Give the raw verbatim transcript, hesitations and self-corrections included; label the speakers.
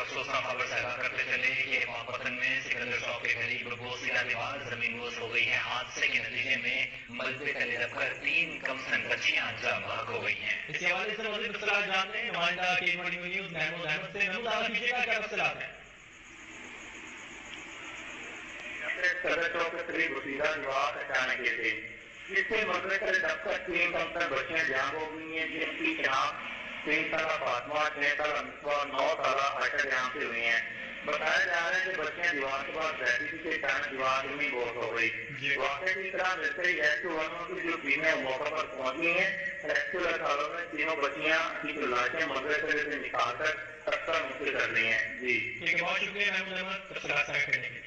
Speaker 1: अफसोसनाक खबर साझा करते चले कि पाकपतन में सिकंदर चौक के करीब बोसीला के बाद जमीन बोस हो गई है। हादसे के नतीजे में मलबे तले दबकर तीन कमसन बच्चियां जाम हो गई हैं। इस हवाले से मज़ीद तफसीलात जानते हैं नुमाइंदा केटमनी न्यूज़ महमूद अहमद से। महमूद, आगे पीछे क्या तफसीलात हैं?
Speaker 2: सदर चौक के करीब बोसीला विवाद अचानक ये थे, जिससे मलबे तले दबकर तीन कमसन बच्चियां जाम हो गई हैं, जिनकी शनाख्त तीन साल फातमा, छह साल मिसबा, नौ साल आयशा यहाँ से हुई हैं। बताया जा रहा है कि बच्चियां दीवार के पास बैठी थी कि अचानक दीवार में बहुत हो गई। वाकई की तरह मिलते ही एस टू वन की जो टीमें मौका पर पहुंच गई हैं। एस टू अठारह में तीनों बच्चियां की जो लाशें मलबे से निकालकर तख्ता मुक्त कर ली हैं। जी
Speaker 1: ठीक है, बहुत शुक्रिया महमूद अहमद।